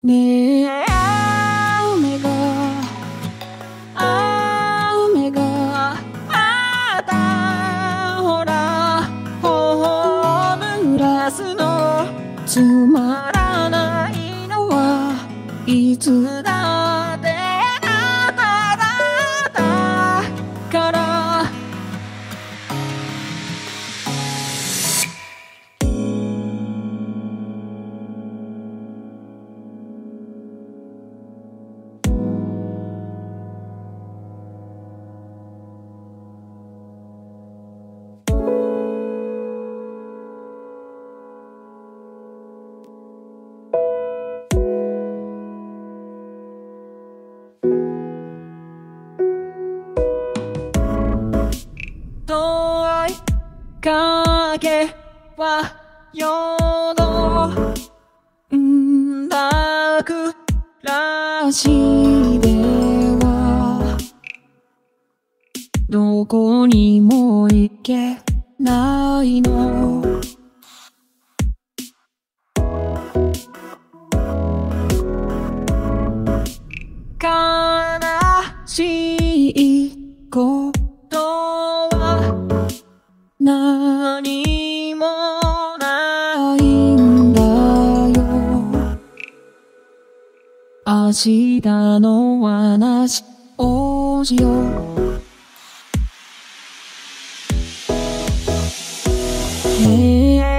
ねえ雨があったほら頬を濡らすのつまらないのはいつだってあなただから問いかけは夜の楽らしではどこにも行けないの悲しいことは何もないんだよ明日の話をしようねえ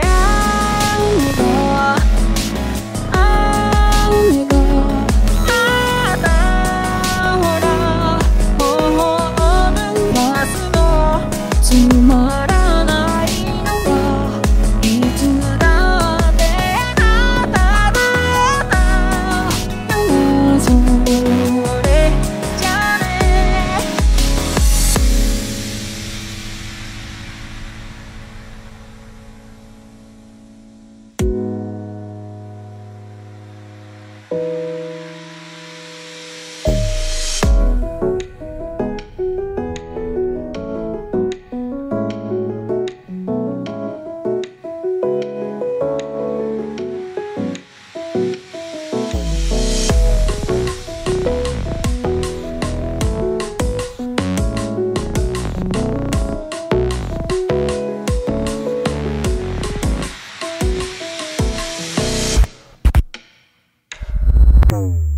雨があったほら頬を濡らすのつまらないのはいつだってあなただそれじゃね Boom.